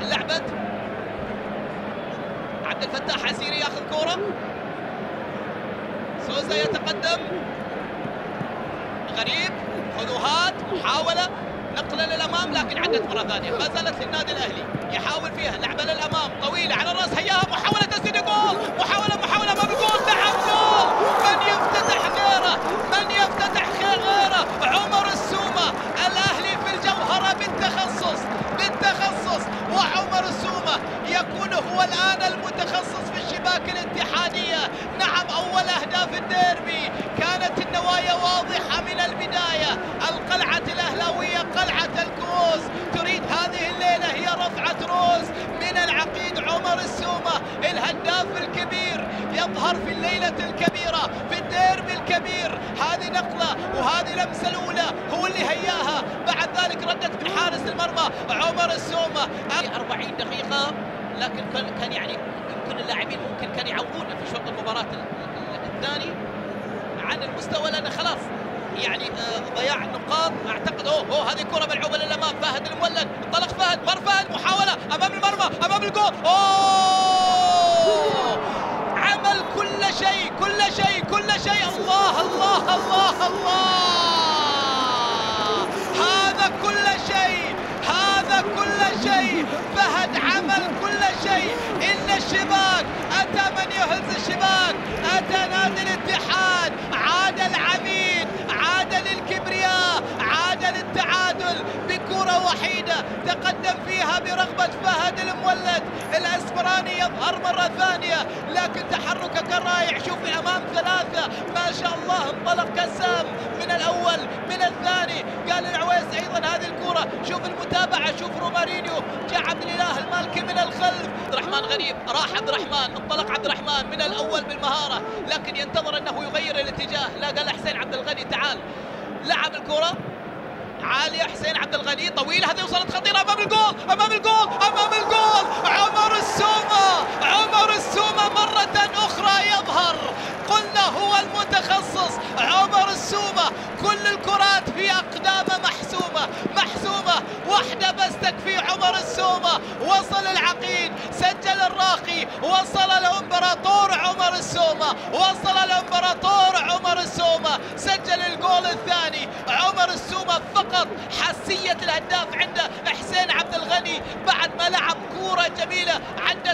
لعبة عبد الفتاح عسيري، ياخذ كورة، سوزا يتقدم، غريب، خذوهات، محاولة نقلة للأمام لكن عدت مرة ثانية، ما زالت للنادي الأهلي، يحاول فيها لعبة للأمام طويلة على الرأس، هياها محاولة تسديد جول، محاولة أمام الجول، نعم جول، من يفتتح غيره، من يفتتح غيره، عمر السومة، الأهلي في الجوهرة بالتخصص، وعمر السومة يكون هو الآن المتخصص في الشباك الاتحادية. نعم، أول أهداف الديربي كانت النوايا واضحة من البداية، القلعة الأهلاوية قلعة الكؤوس تريد هذه الليلة هي رفعة روز من العقيد عمر السومة، الهداف الكبير يظهر في الليلة الكبيرة في الديربي الكبير. هذه نقلة وهذه لمسة الأولى هو اللي هياها، بعد ذلك ردت من حارس المرمى عمر السومة. 40 دقيقة لكن كان يعني يمكن اللاعبين ممكن كان يعوضونا في شوط المباراة الثاني عن المستوى، لأن خلاص يعني ضياع النقاط. اعتقد هذه كرة ملعوبة للامام، فهد المولد، انطلق فهد، مر فهد، محاولة امام المرمى، امام الجول، عمل كل شيء، الله الله الله الله، هذا كل شيء، فهد عمل كل شيء، إن الشباك أتى من يهز الشباك، أتى نادي الاتحاد، عاد العميد، عاد للكبرياء، عاد للتعادل بكرة وحيدة تقدم فيها برغبة فهد المولد. الأسمراني يظهر مرة ثانية لكن تحركه رائع، شوف أمام ثلاثة ما شاء الله، انطلق كسام من الأول من الثاني، قال العويس أيضا هذه الكرة، شوف المتابعة، شوف رومارينيو، جاء عبد الإله المالكي من الخلف، عبد الرحمن غريب، راح عبد الرحمن، انطلق عبد الرحمن من الأول بالمهارة لكن ينتظر أنه يغير الاتجاه، لا قال حسين عبد الغني تعال، لعب الكرة عالية، حسين عبد الغني طويلة، هذه وصلت خطيرة أمام الجول، عمر السومة مرة أخرى يظهر، قلنا هو المتخصص عمر السومة، كل الكرات في أقدامه محسومة، واحدة بس تكفي عمر السومة، وصل العقيد، سجل الراقي، وصل الإمبراطور عمر السومة، سجل الجول الثاني عمر السومة، فقط حساسية الهداف عنده حسين عبد الغني بعد ما لعب كورة جميلة عدت